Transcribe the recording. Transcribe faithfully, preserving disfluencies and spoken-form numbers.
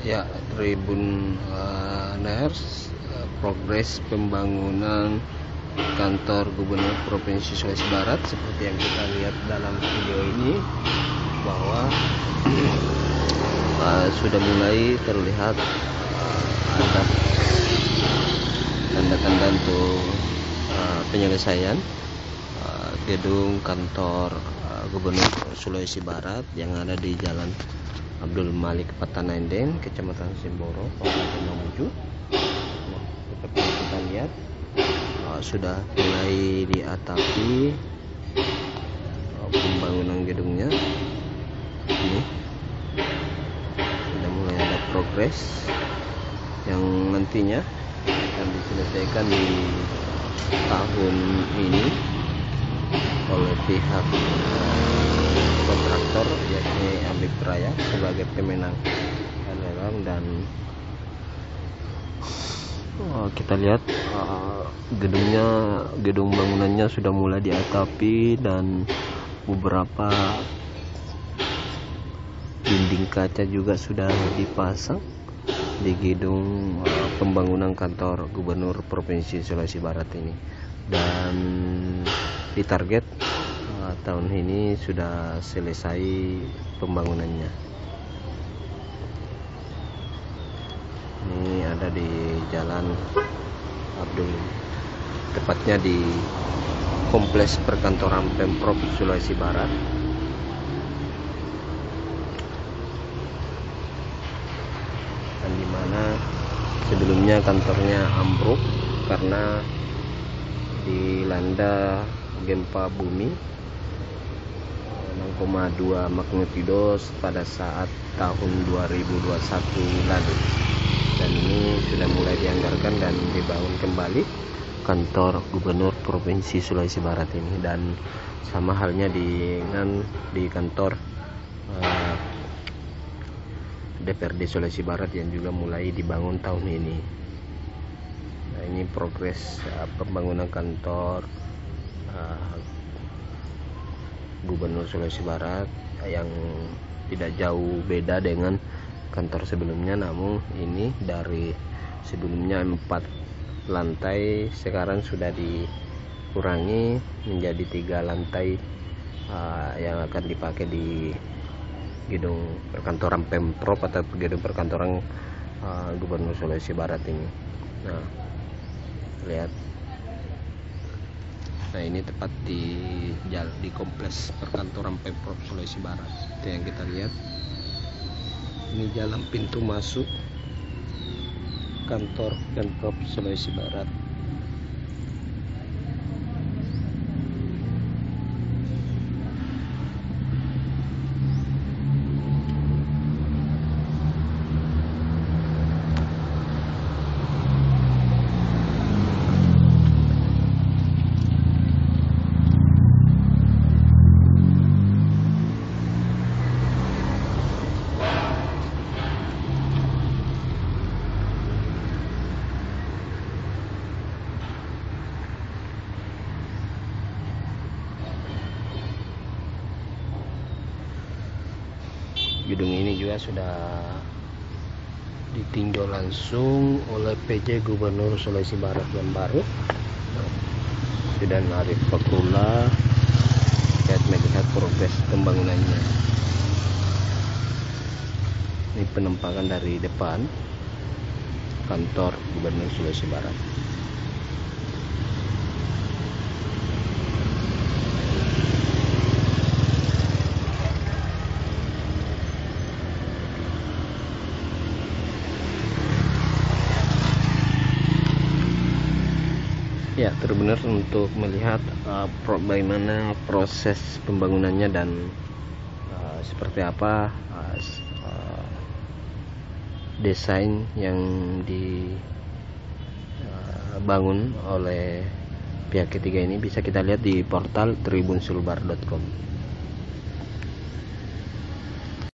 Ya, Tribuners, uh, progres pembangunan kantor Gubernur Provinsi Sulawesi Barat seperti yang kita lihat dalam video ini, bahwa uh, sudah mulai terlihat uh, ada tanda-tanda untuk uh, penyelesaian uh, gedung kantor uh, Gubernur Sulawesi Barat yang ada di Jalan Abdul Malik Patanenden, Kecamatan Simboro, Kabupaten Mamuju. Nah, seperti yang kita lihat, uh, sudah mulai diatapi uh, pembangunan gedungnya. Ini sudah mulai ada progres yang nantinya akan diselesaikan di tahun ini oleh pihak kontraktor, yakni Ambik Raya sebagai pemenang lelang. Dan oh, kita lihat uh, gedungnya, gedung bangunannya sudah mulai diatapi dan beberapa dinding kaca juga sudah dipasang di gedung uh, pembangunan kantor Gubernur Provinsi Sulawesi Barat ini, dan ditarget uh, tahun ini sudah selesai pembangunannya. Ini ada di Jalan Abdul, tepatnya di kompleks perkantoran Pemprov Sulawesi Barat. Dan dimana sebelumnya kantornya ambruk karena dilanda gempa bumi enam koma dua magnitudo pada saat tahun dua ribu dua puluh satu lalu. Dan ini sudah mulai dianggarkan dan dibangun kembali kantor Gubernur Provinsi Sulawesi Barat ini, dan sama halnya dengan di kantor uh, D P R D Sulawesi Barat yang juga mulai dibangun tahun ini. Nah, ini progres uh, pembangunan kantor uh, Gubernur Sulawesi Barat yang tidak jauh beda dengan kantor sebelumnya, namun ini dari sebelumnya empat lantai sekarang sudah dikurangi menjadi tiga lantai uh, yang akan dipakai di gedung perkantoran Pemprov atau gedung perkantoran uh, Gubernur Sulawesi Barat ini. Nah, lihat. Nah, ini tepat di jalan di kompleks perkantoran Pemprov Sulawesi Barat. Itu yang kita lihat. Ini jalan pintu masuk kantor Pemprov Sulawesi Barat. Gedung ini juga sudah ditinjau langsung oleh P J Gubernur Sulawesi Barat yang baru, Sudan Arif Fakrullah, terkait melihat progres pembangunannya. Ini penampakan dari depan kantor Gubernur Sulawesi Barat. Ya, benar untuk melihat uh, pro, bagaimana proses pembangunannya dan uh, seperti apa uh, uh, desain yang dibangun uh, oleh pihak ketiga ini bisa kita lihat di portal tribun sulbar dot com.